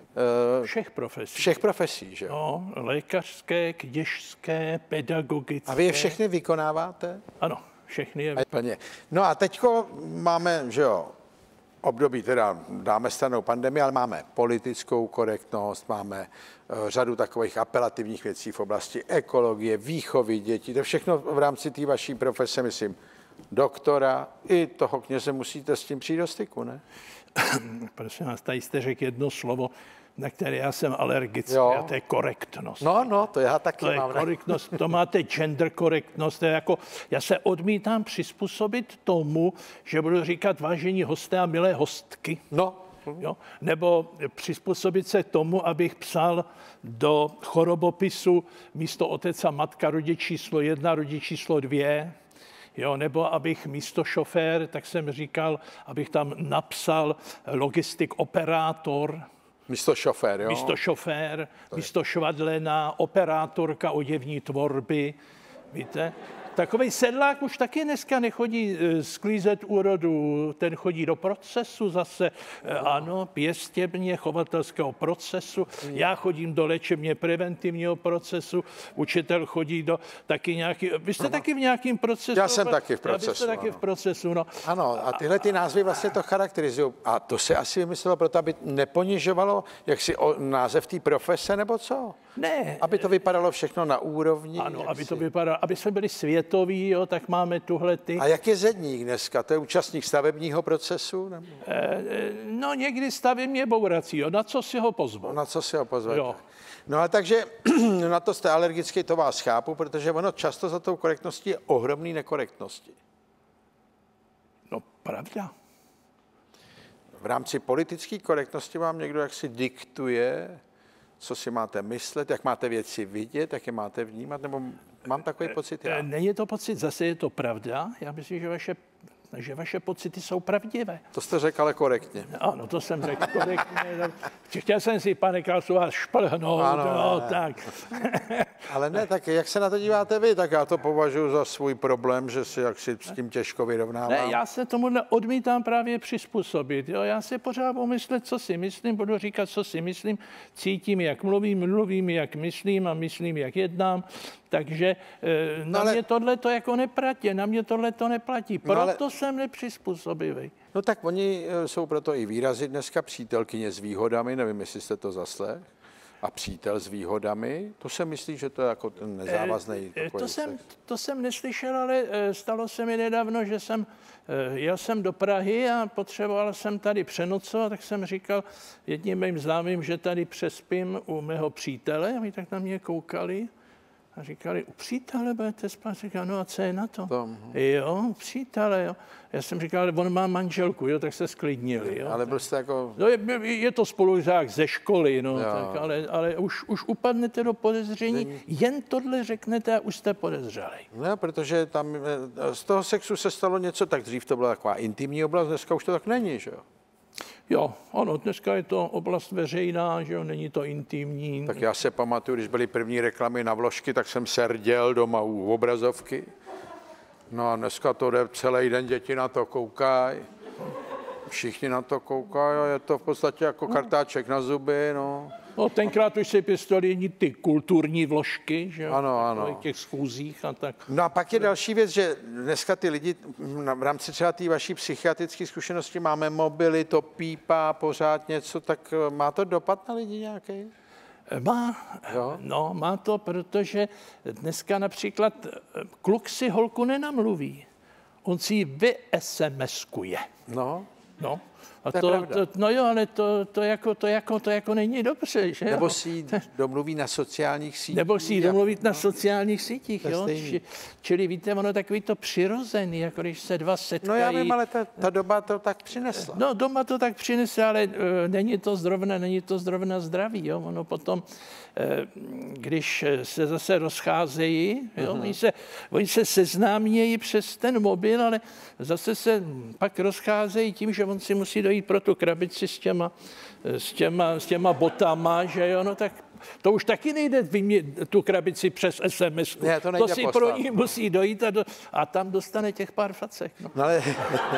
Všech profesí. všech profesí, že jo? No, lékařské, kněžské, pedagogické. A vy je všechny vykonáváte? Ano, všechny je. Plně. No a teďko máme, že jo, období, teda dáme stranou pandemii, ale máme politickou korektnost, máme uh, řadu takových apelativních věcí v oblasti ekologie, výchovy dětí, to všechno v rámci té vaší profese, myslím, doktora i toho kněze musíte s tím přijít do styku, ne? Prosím vás, tady jste řekl jedno slovo, na které já jsem alergický, Jo. a to je korektnost. No, no, to já taky To je mám. ne? korektnost, to máte gender korektnost. To je jako, já se odmítám přizpůsobit tomu, že budu říkat vážení hosté a milé hostky. No, Jo? Nebo přizpůsobit se tomu, abych psal do chorobopisu místo otec a matka rodič číslo jedna, rodič číslo dvě. Jo, nebo abych místo šofér, tak jsem říkal, abych tam napsal logistik operátor. Místo šofér, jo? Místo šofér, místo švadlena, operátorka oděvní tvorby. Víte? Takový sedlák už taky dneska nechodí sklízet úrodu, ten chodí do procesu zase, ano, pěstebně chovatelského procesu, já chodím do léčebně preventivního procesu, učitel chodí do taky nějaký, vy jste taky v nějakém procesu? Já jsem taky v procesu. Vy jste taky ano. v procesu, no. Ano, a tyhle ty názvy vlastně to charakterizují. A to se asi vymyslelo proto, aby neponižovalo jaksi o název té profese, nebo co? Ne. Aby to vypadalo všechno na úrovni. Ano, aby si... to vypadalo, aby jsme byli světoví, jo, tak máme tuhle ty. A jak je zedník dneska? To je účastník stavebního procesu? Nebo? E, no někdy stavebně bourací, jo. Na co si ho pozvat? Na co si ho pozvat? Jo. No a takže na to jste alergický, to vás chápu, protože ono často za tou korektností je ohromný nekorektnosti. No pravda. V rámci politické korektnosti vám někdo jaksi diktuje, co si máte myslet, jak máte věci vidět, jak je máte vnímat, nebo mám takový pocit já? Není to pocit, zase je to pravda. Já myslím, že vaše, že vaše pocity jsou pravdivé. To jste řekl ale korektně. Ano, to jsem řekl korektně. Chtěl jsem si, pane Klausu, vás šplhnout, Ano, no, ne. tak. Ale ne, tak jak se na to díváte vy, tak já to považuji za svůj problém, že si jak si s tím těžko vyrovnávám. Ne, já se tomuhle odmítám právě přizpůsobit. Jo? Já si pořád budu myslet, co si myslím, budu říkat, co si myslím, cítím, jak mluvím, mluvím, jak myslím a myslím, jak jednám. Takže e, na ale... mě tohle to jako neplatí, na mě tohle to neplatí. Proto ale... jsem nepřizpůsobivý. No tak oni jsou proto i výrazy dneska přítelkyně s výhodami, nevím, jestli jste to zaslech. A přítel s výhodami, to se myslí, že to je jako ten nezávazný e, to, jsem, to jsem neslyšel, ale stalo se mi nedávno, že jsem jel jsem do Prahy a potřeboval jsem tady přenocovat, tak jsem říkal jedním mým známým, že tady přespím u mého přítele a my tak na mě koukali a říkali, u přítele budete spát? Říkal, no a co je na to? to jo, u přítele, jo. Já jsem říkal, on má manželku, jo, tak se sklidnili. Jo. Ale byl jste jako... No je, je to spolužák ze školy, no, tak, ale, ale už, už upadnete do podezření, Není... jen tohle řeknete a už jste podezřelej. No, protože tam z toho sexu se stalo něco, tak dřív to byla taková intimní oblast, dneska už to tak není, že jo? Jo, ano, dneska je to oblast veřejná, že jo, není to intimní. Tak já se pamatuju, když byly první reklamy na vložky, tak jsem serděl doma u obrazovky. No a dneska to jde celý den, děti na to koukají. Všichni na to koukají a je to v podstatě jako kartáček na zuby, no. No, tenkrát už se pěstovali ty kulturní vložky, že jo? Ano, ano. V těch schůzích a tak. No a pak je další věc, že dneska ty lidi, v rámci třeba té vaší psychiatrické zkušenosti máme mobily, to pípá pořád něco, tak má to dopad na lidi nějaký? Má, jo? No, má to, protože dneska například kluk si holku nenamluví. On si ji vy-SMSkuje. No. No. A to, to, to, no jo, ale to, to, jako, to, jako, to jako není dobře, že jo? Nebo si ji domluví na sociálních sítích. Nebo si ji domluvit no. na sociálních sítích, jo? Či, čili víte, ono takový to přirozený, jako když se dva setkají. No já vím, ale ta, ta doba to tak přinesla. No doma to tak přinese, ale uh, není to zrovna, není to zrovna zdravý, jo? Ono potom, uh, když se zase rozcházejí, jo? Uh-huh. Oni se, oni se seznámějí přes ten mobil, ale zase se pak rozcházejí tím, že on si musí dojít pro tu krabici s těma, s těma, s těma botama, že jo, no tak to už taky nejde vymět tu krabici přes es em es. Ne, to, to si poslat. pro ní musí dojít a, do, a tam dostane těch pár facek. No. No ale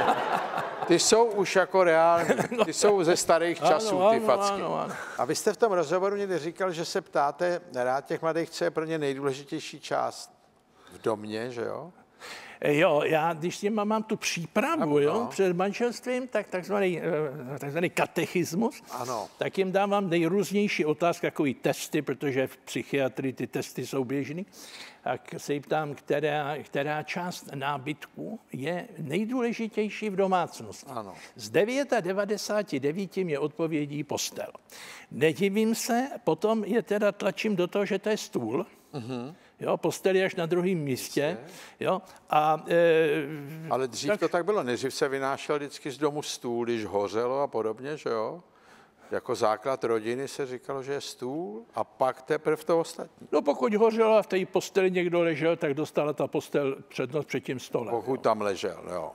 ty jsou už jako reální, ty jsou ze starých časů, ano, ty ano, facky. ano, ano. A vy jste v tom rozhovoru někdy říkal, že se ptáte rád těch mladých, co je pro ně nejdůležitější část v domě, že jo? Jo, já když s těma mám tu přípravu, jo, no. před manželstvím, tak takzvaný, takzvaný katechismus, ano. tak jim dávám nejrůznější otázky, takový testy, protože v psychiatrii ty testy jsou běžný. Tak se jí ptám, která, která část nábytku je nejdůležitější v domácnosti. Ano. Z devadesát devět mě odpovědí postel. Nedivím se, potom je teda tlačím do toho, že to je stůl. Uh-huh. Jo, postel je až na druhém místě. Jo, a, e, Ale dřív tak... to tak bylo. Nejdřív se vynášel vždycky z domu stůl, když hořelo a podobně, že jo? Jako základ rodiny se říkalo, že je stůl a pak teprve to ostatní. No pokud hořelo a v té posteli někdo ležel, tak dostala ta postel přednost před tím stolem. Pokud jo. tam ležel, jo.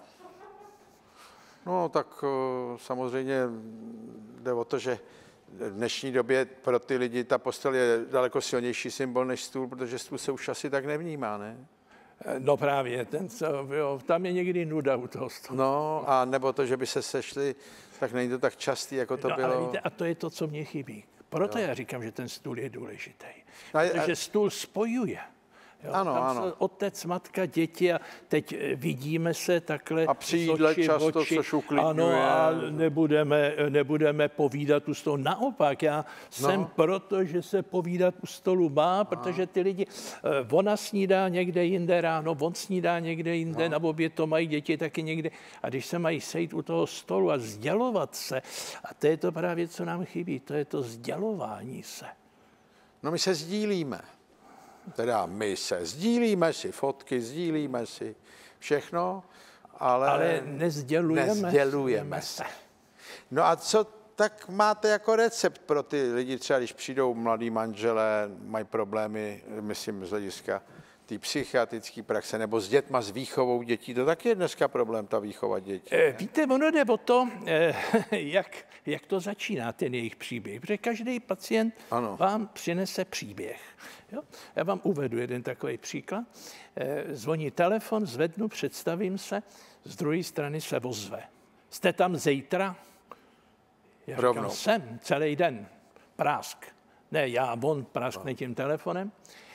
No tak samozřejmě jde o to, že v dnešní době pro ty lidi ta postel je daleko silnější symbol než stůl, protože stůl se už asi tak nevnímá, ne? No právě, ten, jo, tam je někdy nuda u toho stolu. No a nebo to, že by se sešli, tak není to tak častý, jako to no, bylo. Ale víte, a to je to, co mě chybí. Proto jo. já říkám, že ten stůl je důležitý. A, a... Protože stůl spojuje. Jo, ano, tam ano. Otec, matka, děti a teď vidíme se takhle. A při jídle často, oči, což uklidňuje. Ano, a nebudeme, nebudeme povídat u stolu. Naopak, já no. jsem proto, že se povídat u stolu má, protože ty lidi, ona snídá někde jinde ráno, on snídá někde jinde, no. na oběd to mají děti taky někde. A když se mají sejít u toho stolu a sdělovat se, a to je to právě, co nám chybí, to je to sdělování se. No my se sdílíme. Teda my se sdílíme si fotky, sdílíme si všechno, ale, ale nezdělujeme, nezdělujeme se. No a co tak máte jako recept pro ty lidi, třeba když přijdou mladí manželé, mají problémy, myslím z hlediska té psychiatrické praxe, nebo s dětma, s výchovou dětí, to taky je dneska problém, ta výchova dětí. Ne? Víte, ono jde o to, jak, jak to začíná, ten jejich příběh, protože každý pacient ano. vám přinese příběh. Jo? Já vám uvedu jeden takový příklad. Zvoní telefon, zvednu, představím se, z druhé strany se ozve. Jste tam zítra? Já říkám, jsem celý den. Prásk. Ne, já, on práskne no. tím telefonem.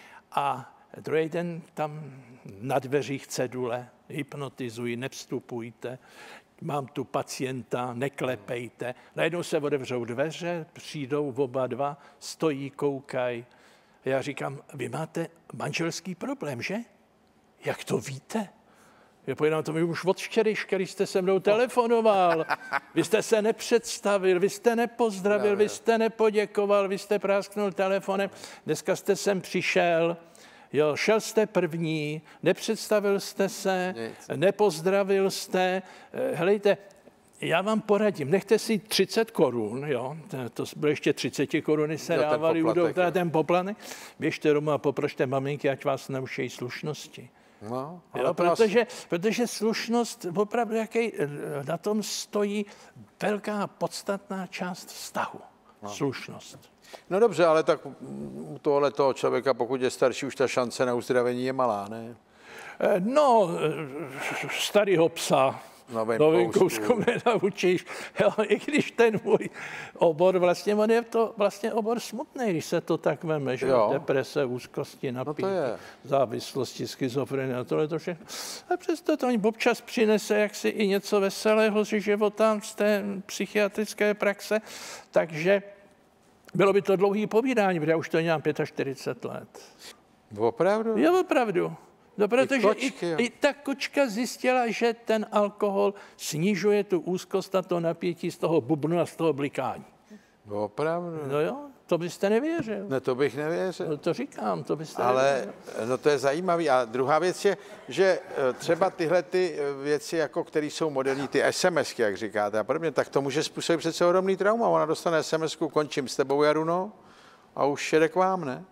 A druhý den tam na dveřích cedule, hypnotizuji, nevstupujte, mám tu pacienta, neklepejte. Najednou se otevřou dveře, přijdou oba dva, stojí, koukají. Já říkám, vy máte manželský problém, že? Jak to víte? Já pojednám, to mi už od včerejška, když jste se mnou telefonoval. Vy jste se nepředstavil, vy jste nepozdravil, vy jste nepoděkoval, vy jste prásknul telefonem. Dneska jste sem přišel, jo, šel jste první, nepředstavil jste se, Nic. nepozdravil jste. Helejte, já vám poradím, nechte si třicet korun, jo, to byly ještě třicet koruny se jo, dávali, ten poplatek, ten poplatek, běžte doma a poprošte maminky, ať vás naučí slušnosti. No, jo, protože, protože slušnost, opravdu, jaký na tom stojí velká podstatná část vztahu. No. Slušnost. No dobře, ale tak u tohle toho člověka, pokud je starší, už ta šance na uzdravení je malá, ne? No, starýho psa. Novým kouskům nenaučíš. Jo, i když ten můj obor, vlastně on je to vlastně obor smutný, když se to tak veme, že jo. Deprese, úzkosti, napětí, no závislosti, schizofrenie a tohle to všechno. A přesto to občas přinese jaksi i něco veselého z života, z té psychiatrické praxe, takže bylo by to dlouhý povídání, protože já už to nemám čtyřicet pět let. Opravdu? Jo, opravdu. No, protože I, kočky, i, i ta kočka zjistila, že ten alkohol snižuje tu úzkost a to napětí z toho bubnu a z toho blikání. Opravdu? No jo, to byste nevěřil. No to bych nevěřil. No to říkám, to byste Ale nevěřil. No to je zajímavý. A druhá věc je, že třeba tyhle ty věci, jako které jsou moderní, ty SMSky, jak říkáte, a podobně, tak to může způsobit přece ohromný trauma. Ona dostane SMSku, končím s tebou, Jaruno, a už jede k vám, ne?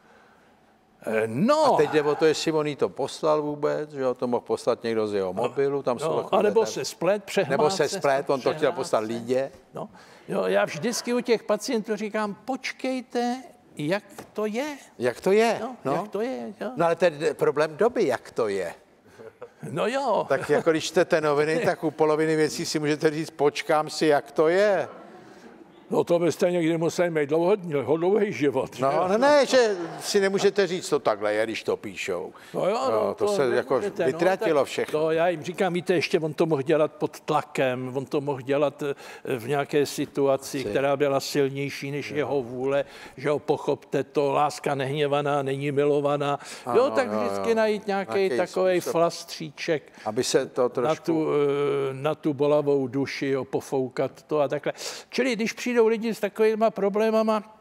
No. A teď jde o to, jestli on jí to poslal vůbec, že jo, to mohl poslat někdo z jeho mobilu, tam no, a nebo se splet, přehlát. Nebo se splet, on to chtěl poslat Lídě. No, jo, já vždycky u těch pacientů říkám, počkejte, jak to je. Jak to je, no. no. Jak to je, jo. No ale ten problém doby, jak to je. No jo. Tak jako když čtete noviny, tak u poloviny věcí si můžete říct, počkám si, jak to je. No to byste někdy museli mít dlouhý, dlouhý život. No, no ne, že si nemůžete říct, to takhle je, když to píšou. No jo, no, no, to, to se jako můžete, vytratilo no, všechno. To já jim říkám, víte, ještě on to mohl dělat pod tlakem, on to mohl dělat v nějaké situaci, si. která byla silnější než jo. jeho vůle, že ho pochopte to, láska nehněvaná, není milovaná. Ano, jo, tak vždycky jo. najít nějaký takový flastříček. Aby se to trošku... Na tu, na tu bolavou duši, jo, pofoukat to a takhle. Čili když přijdou lidi s takovýma problémama,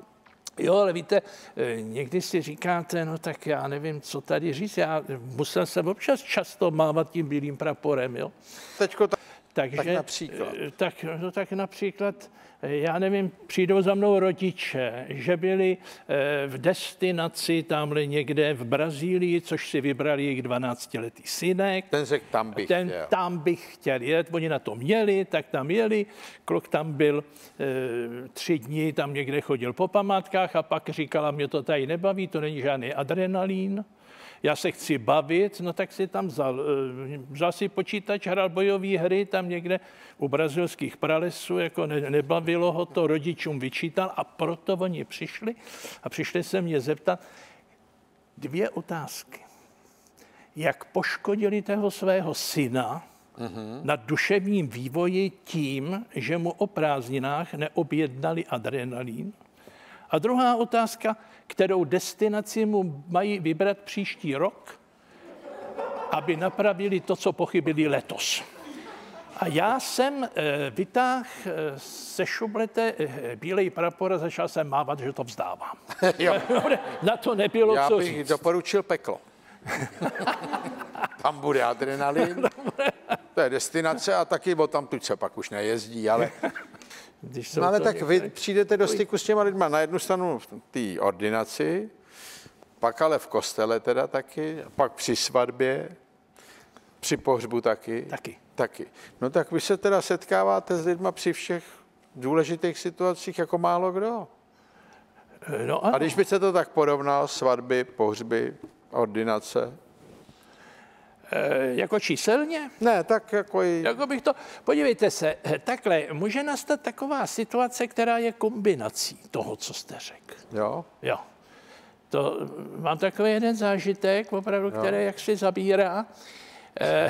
Jo, ale víte, někdy si říkáte, no tak já nevím, co tady říct. Já musel jsem občas často mávat tím bílým praporem, jo. Teďko ta... Takže, tak například. Tak, no, tak například, já nevím, přijdou za mnou rodiče, že byli v destinaci tamhle někde v Brazílii, což si vybrali jejich dvanáctiletý synek. Ten řekl, tam bych Ten chtěl. tam bych chtěl jet. Oni na to měli, tak tam jeli. Kluk tam byl e, tři dny, tam někde chodil po památkách a pak říkala, mě to tady nebaví, to není žádný adrenalín. Já se chci bavit, no tak si tam vzal, vzal si počítač, hrál bojové hry tam někde u brazilských pralesů, jako ne, nebavilo ho to, rodičům vyčítal a proto oni přišli a přišli se mě zeptat dvě otázky. Jak poškodili toho svého syna mm-hmm. na duševním vývoji tím, že mu o prázdninách neobjednali adrenalín? A druhá otázka, kterou destinaci mu mají vybrat příští rok, aby napravili to, co pochybili letos. A já jsem vytáhl se šublete bílej prapor a začal jsem mávat, že to vzdávám. Jo. Na to nebylo Já co bych říct. doporučil peklo. Tam bude adrenalin, to je destinace a taky o tam tuď se pak už nejezdí, ale... No ale tak vy přijdete do styku s těma lidma na jednu stranu v té ordinaci, pak ale v kostele teda taky, pak při svatbě, při pohřbu taky. Taky. Taky. No tak vy se teda setkáváte s lidma při všech důležitých situacích jako málo kdo. No a když by se to tak porovnal, svatby, pohřby, ordinace? E, jako číselně? Ne, tak jako i... Jako bych to... Podívejte se, takhle, může nastat taková situace, která je kombinací toho, co jste řekl. Jo? Jo. To, mám takový jeden zážitek, opravdu, jo. který jaksi zabírá. E,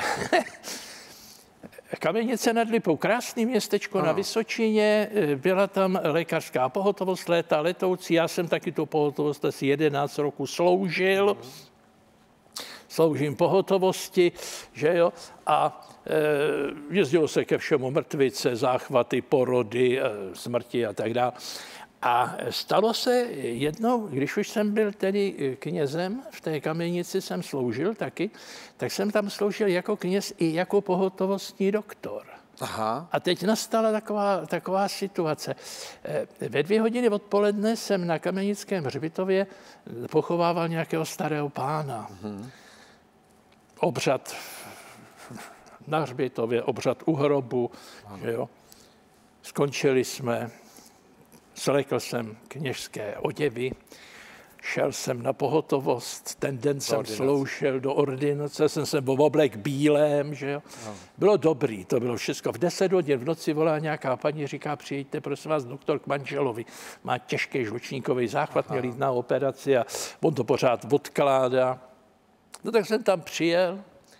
Kamenice nad Lipou, krásný městečko ano. na Vysočině, byla tam lékařská pohotovost, léta letoucí, já jsem taky tu pohotovost asi jedenáct roků sloužil, ano. sloužím pohotovosti, že jo, a e, jezdilo se ke všemu, mrtvice, záchvaty, porody, e, smrti a tak dále. A stalo se jednou, když už jsem byl tedy knězem, v té kamenici jsem sloužil taky, tak jsem tam sloužil jako kněz i jako pohotovostní doktor. Aha. A teď nastala taková, taková situace. Ve dvě hodiny odpoledne jsem na Kamenickém hřbitově pochovával nějakého starého pána. Mhm. Obřad na hřbitově, obřad u hrobu. Že jo. Skončili jsme. Slekl jsem kněžské oděvy, šel jsem na pohotovost, ten den jsem ordinace. sloužil do ordinace, jsem se v oblek bílém, že jo. No. Bylo dobrý, to bylo všechno. V deset hodin v noci volá nějaká paní, říká, přijďte, prosím vás, doktor k manželovi. Má těžký žlučníkový záchvat, měl jít na operaci a on to pořád odkládá. No tak jsem tam přijel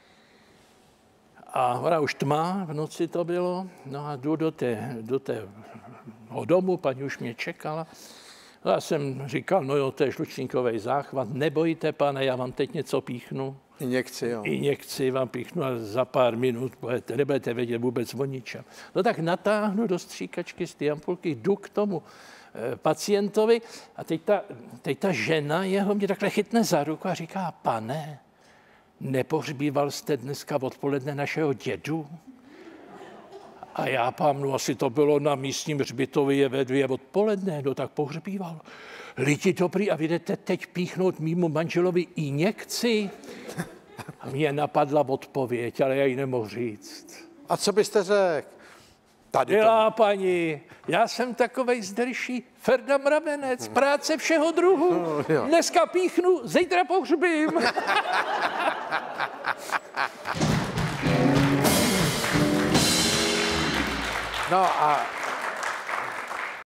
a ona už tma, v noci to bylo, no a jdu do té, do té domu, paní už mě čekala. Já jsem říkal, no jo, to je žlučníkový záchvat, nebojte, pane, já vám teď něco píchnu. Injekci, jo. Injekci vám píchnu a za pár minut budete, nebudete vědět vůbec o ničem. No tak natáhnu do stříkačky z té ampulky, jdu k tomu e, pacientovi a teď ta, teď ta žena jeho mě takhle chytne za ruku a říká, pane, nepohřbíval jste dneska odpoledne našeho dědu? A já pamnu, asi to bylo na místním hřbitově ve dvě odpoledne, no tak pohřbíval. Lidi dobrý, a vidíte teď píchnout mýmu manželovi injekci? A mě napadla odpověď, ale já ji nemohu říct. A co byste řekl? Tady Milá to... paní, já jsem takovej zdrší Ferda Mravenec, práce všeho druhu. No, dneska píchnu, zítra pohřbím. No a